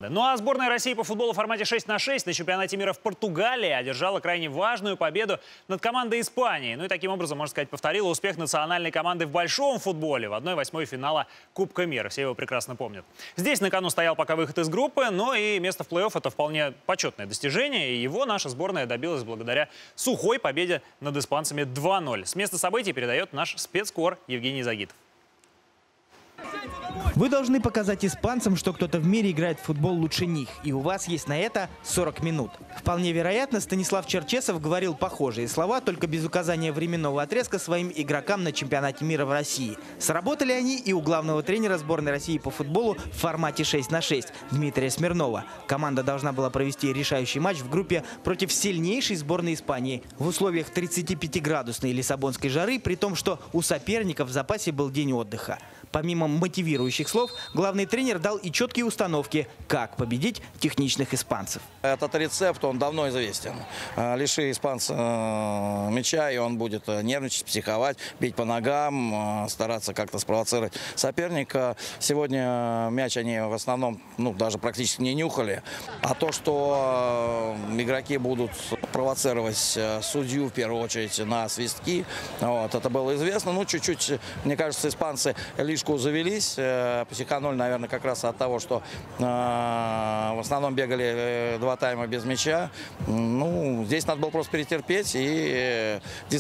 Ну а сборная России по футболу в формате 6×6 на чемпионате мира в Португалии одержала крайне важную победу над командой Испании. Ну и таким образом, можно сказать, повторила успех национальной команды в большом футболе в 1/8 финала Кубка мира. Все его прекрасно помнят. Здесь на кону стоял пока выход из группы, но и место в плей-офф – это вполне почетное достижение. И его наша сборная добилась благодаря сухой победе над испанцами 2-0. С места событий передает наш спецкор Евгений Загитов. Вы должны показать испанцам, что кто-то в мире играет в футбол лучше них. И у вас есть на это 40 минут. Вполне вероятно, Станислав Черчесов говорил похожие слова, только без указания временного отрезка своим игрокам на чемпионате мира в России. Сработали они и у главного тренера сборной России по футболу в формате 6×6 Дмитрия Смирнова. Команда должна была провести решающий матч в группе против сильнейшей сборной Испании в условиях 35-градусной лиссабонской жары, при том, что у соперников в запасе был день отдыха. Помимо мотивирующих слов, главный тренер дал и четкие установки, как победить техничных испанцев. Этот рецепт, он давно известен. Лиши испанца мяча, и он будет нервничать, психовать, бить по ногам, стараться как-то спровоцировать соперника. Сегодня мяч они в основном, даже практически не нюхали. А то, что игроки будут провоцировать судью, в первую очередь, на свистки, это было известно. Чуть-чуть, мне кажется, испанцы лишку завелись. Психанули, наверное, как раз от того, что в основном бегали 2 тайма без мяча. Здесь надо было просто перетерпеть. И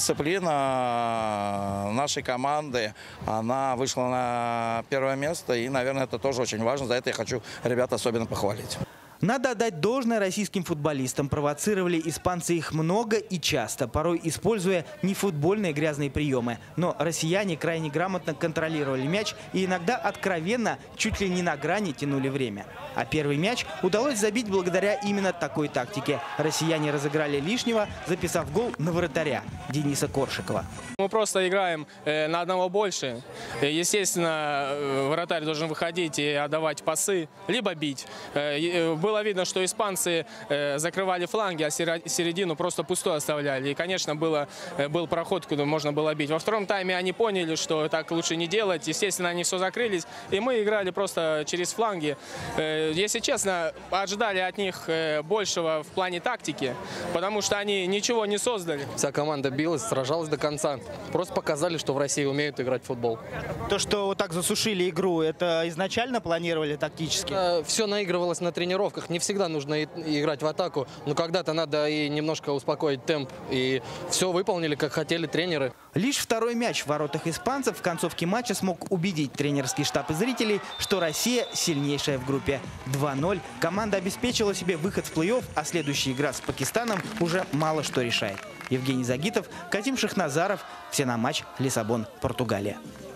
дисциплина нашей команды, она вышла на первое место. И, наверное, это тоже очень важно. За это я хочу ребят особенно похвалить. Надо отдать должное российским футболистам. Провоцировали испанцы их много и часто, порой используя не футбольные грязные приемы. Но россияне крайне грамотно контролировали мяч и иногда откровенно, чуть ли не на грани, тянули время. А первый мяч удалось забить благодаря именно такой тактике. Россияне разыграли лишнего, записав гол на вратаря Дениса Коршикова. Мы просто играем на одного больше. Естественно, вратарь должен выходить и отдавать пасы, либо бить. Было видно, что испанцы закрывали фланги, а середину просто пустой оставляли. И, конечно, был проход, куда можно было бить. Во втором тайме они поняли, что так лучше не делать. Естественно, они все закрылись. И мы играли просто через фланги. Если честно, ожидали от них большего в плане тактики, потому что они ничего не создали. Вся команда билась, сражалась до конца. Просто показали, что в России умеют играть в футбол. То, что вот так засушили игру, это изначально планировали тактически? Все наигрывалось на тренировках. Не всегда нужно играть в атаку, но когда-то надо и немножко успокоить темп. И все выполнили, как хотели тренеры. Лишь второй мяч в воротах испанцев в концовке матча смог убедить тренерский штаб и зрителей, что Россия сильнейшая в группе. 2-0. Команда обеспечила себе выход в плей-офф, а следующая игра с Пакистаном уже мало что решает. Евгений Загитов, Казим Шахназаров. Все на матч. Лиссабон, Португалия.